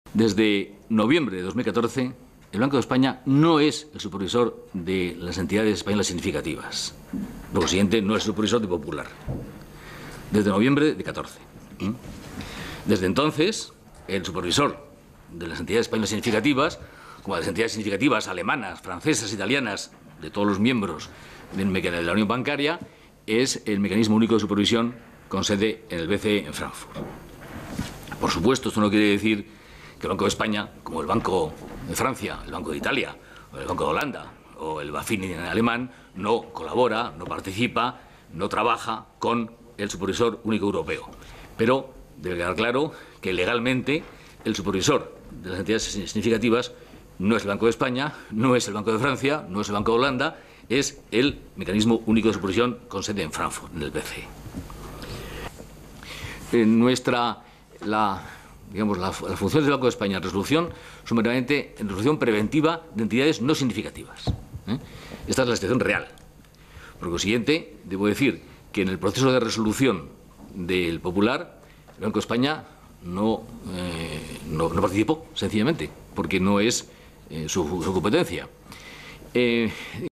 Desde noviembre de 2014, el Banco de España no es el supervisor de las entidades españolas significativas. Por consiguiente, no es el supervisor de Popular. Desde noviembre de 2014. Desde entonces, el supervisor de las entidades españolas significativas, como las entidades significativas alemanas, francesas, italianas, de todos los miembros de la Unión Bancaria, es el Mecanismo Único de Supervisión con sede en el BCE en Frankfurt. Por supuesto, esto no quiere decir que el Banco de España, como el Banco de Francia, el Banco de Italia, o el Banco de Holanda, o el BaFin alemán, no colabora, no participa, no trabaja con el Supervisor Único Europeo. Pero debe quedar claro que legalmente el supervisor de las entidades significativas no es el Banco de España, no es el Banco de Francia, no es el Banco de Holanda, es el Mecanismo Único de Supervisión con sede en Frankfurt, en el BCE. Las funciones del Banco de España en resolución son meramente en resolución preventiva de entidades no significativas. Esta es la situación real. Por consiguiente, debo decir que en el proceso de resolución del Popular, el Banco de España no participó, sencillamente, porque no es su competencia.